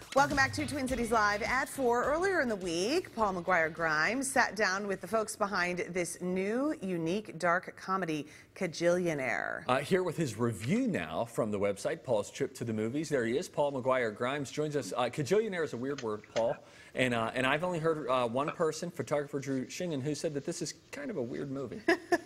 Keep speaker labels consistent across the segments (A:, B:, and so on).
A: Welcome back to Twin Cities Live at 4. Earlier in the week, Paul McGuire Grimes sat down with the folks behind this new, unique, dark comedy, Kajillionaire.
B: Here with his review now from the website, Paul's Trip to the Movies. There he is, Paul McGuire Grimes joins us. Kajillionaire is a weird word, Paul, and I've only heard one person, photographer Drew Shingen, who said that this is kind of a weird movie.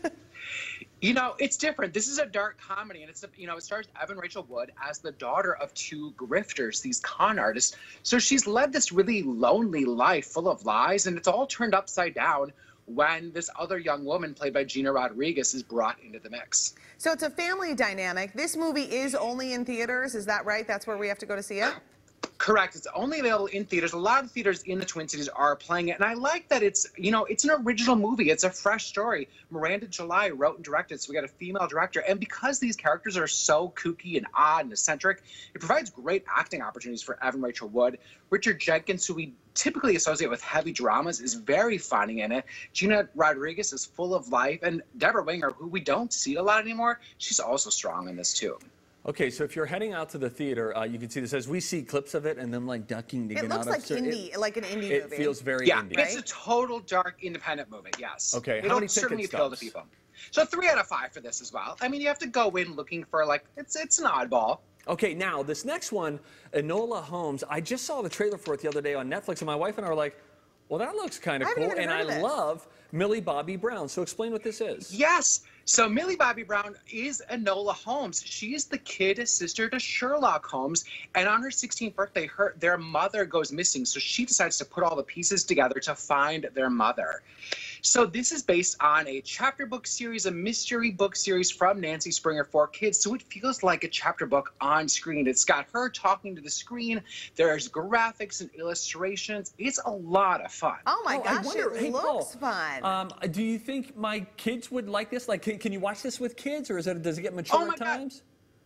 C: You know, it's different. This is a dark comedy, and it's, you know, it stars Evan Rachel Wood as the daughter of two grifters, these con artists. So she's led this really lonely life full of lies, and it's all turned upside down when this other young woman, played by Gina Rodriguez, is brought into the mix.
A: So it's a family dynamic. This movie is only in theaters, is that right? That's where we have to go to see it?
C: Correct. It's only available in theaters. A lot of theaters in the Twin Cities are playing it, and I like that it's, you know, it's an original movie. It's a fresh story. Miranda July wrote and directed, so we got a female director, and because these characters are so kooky and odd and eccentric, it provides great acting opportunities for Evan Rachel Wood. Richard Jenkins, who we typically associate with heavy dramas, is very funny in it. Gina Rodriguez is full of life, and Deborah Winger, who we don't see a lot anymore, she's also strong in this too.
B: Okay, so if you're heading out to the theater, you can see this as we see clips of it and them like ducking to get out of it.
A: It looks like indie, like an indie movie.
B: It feels very indie.
C: Yeah, it's a total dark independent movie, yes.
B: Okay, how
C: It'll
B: many
C: certainly
B: ticket
C: appeal to
B: stubs?
C: people. So 3 out of 5 for this as well. I mean, you have to go in looking for, like, it's an oddball.
B: Okay, now this next one, Enola Holmes, I just saw the trailer for it the other day on Netflix, and my wife and I were like, well, that looks kind of cool, and I love Millie Bobby Brown. So explain what this is.
C: Yes. So Millie Bobby Brown is Enola Holmes. She is the kid sister to Sherlock Holmes, and on her 16th birthday, their mother goes missing, so she decides to put all the pieces together to find their mother. So this is based on a chapter book series, a mystery book series from Nancy Springer for kids, so it feels like a chapter book on screen. It's got her talking to the screen. There's graphics and illustrations. It's a lot of fun.
A: Oh my gosh, it looks fun.
B: Do you think my kids would like this? Like, can you watch this with kids, or does it get mature at times?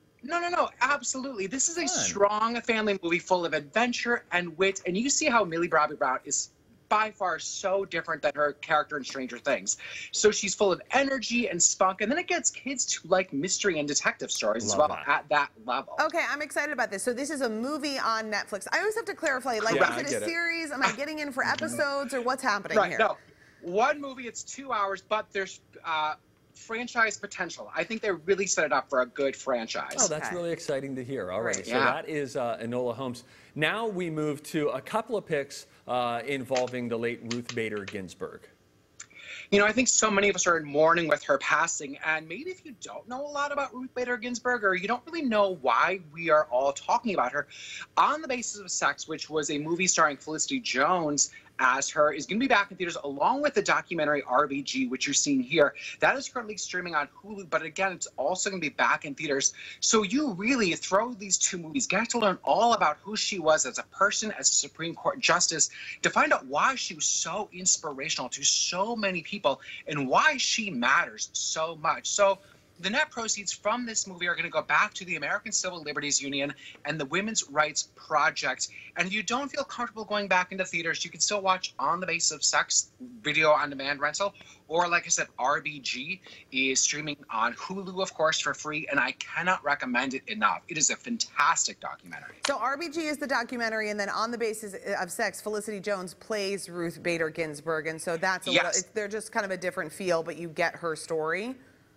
C: No, absolutely. This is a strong family movie full of adventure and wit, and you see how Millie Bobby Brown is by far so different than her character in Stranger Things. So she's full of energy and spunk, and then it gets kids to like mystery and detective stories as well at that level.
A: Okay, I'm excited about this. So this is a movie on Netflix. I always have to clarify, like, is it a series? Am I getting in for episodes, or what's happening here?
C: No. One movie, it's 2 hours, but there's franchise potential. I think they really set it up for a good franchise.
B: Oh, that's really exciting to hear. All right, so that is Enola Holmes. Now we move to a couple of picks involving the late Ruth Bader Ginsburg.
C: You know, I think so many of us are in mourning with her passing, and maybe if you don't know a lot about Ruth Bader Ginsburg, or you don't really know why we are all talking about her, On the Basis of Sex, which was a movie starring Felicity Jones as her, is going to be back in theaters along with the documentary RBG, which you're seeing here. That is currently streaming on Hulu, but again, it's also going to be back in theaters. So you really throw these two movies, get to learn all about who she was as a person, as a Supreme Court justice, to find out why she was so inspirational to so many people and why she matters so much. So the net proceeds from this movie are going to go back to the American Civil Liberties Union and the Women's Rights Project. And if you don't feel comfortable going back into theaters, you can still watch On the Basis of Sex video on demand rental. Or, like I said, RBG is streaming on Hulu, of course, for free. And I cannot recommend it enough. It is a fantastic documentary.
A: So RBG is the documentary, and then On the Basis of Sex, Felicity Jones plays Ruth Bader Ginsburg. And so that's they're just kind of a different feel, but you get her story.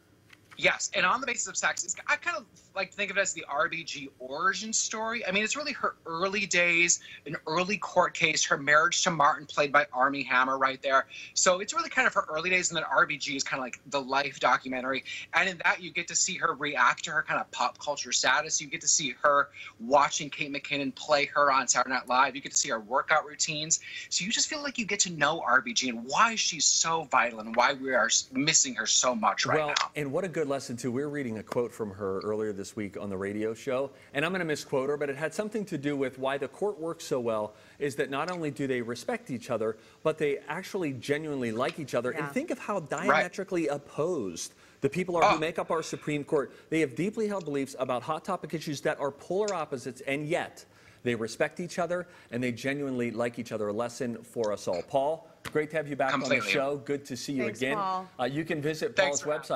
C: Yes, and On the Basis of Sex, I kind of like to think of it as the RBG origin story. I mean, it's really her early days, an early court case, her marriage to Martin, played by Armie Hammer right there. So it's really kind of her early days, and then RBG is kind of like the life documentary. And in that, you get to see her react to her kind of pop culture status. You get to see her watching Kate McKinnon play her on Saturday Night Live. You get to see her workout routines. So you just feel like you get to know RBG and why she's so vital and why we are missing her so much right now.
B: And what a good lesson, too. We were reading a quote from her earlier this week on the radio show, and I'm going to misquote her, but it had something to do with why the court works so well is that not only do they respect each other, but they actually genuinely like each other. And think of how diametrically opposed the people are who make up our Supreme Court. They have deeply held beliefs about hot topic issues that are polar opposites, and yet they respect each other and they genuinely like each other. A lesson for us all. Paul, great to have you back on the show. Good to see you again.
A: Paul.
B: You can visit Paul's website,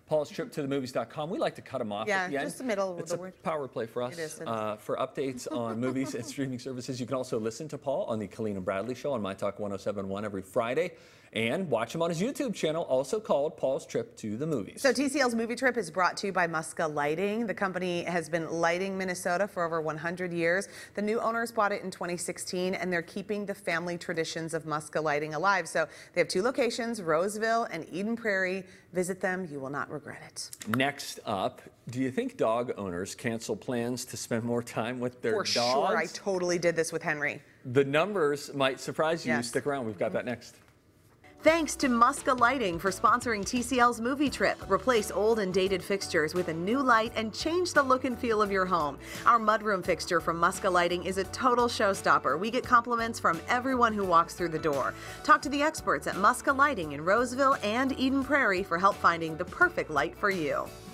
B: paulstriptothemovies.com. We like to cut them off at the end.
A: Just the middle of
B: it's
A: the
B: a
A: word.
B: power play for us.
A: It is.
B: For updates on movies and streaming services. You can also listen to Paul on the Colleen and Bradley Show on My Talk 107.1 every Friday. And watch him on his YouTube channel, also called Paul's Trip to the Movies.
A: So TCL's movie trip is brought to you by Muska Lighting. The company has been lighting Minnesota for over 100 years. The new owners bought it in 2016, and they're keeping the family traditions of Muska Lighting alive. So they have 2 locations, Roseville and Eden Prairie. Visit them. You will not regret it.
B: Next up, do you think dog owners cancel plans to spend more time with their dogs?
A: For sure. I totally did this with Henry.
B: The numbers might surprise you.
A: Yes.
B: Stick around. We've got that next.
A: Thanks to Muska Lighting for sponsoring TCL's movie trip. Replace old and dated fixtures with a new light and change the look and feel of your home. Our mudroom fixture from Muska Lighting is a total showstopper. We get compliments from everyone who walks through the door. Talk to the experts at Muska Lighting in Roseville and Eden Prairie for help finding the perfect light for you.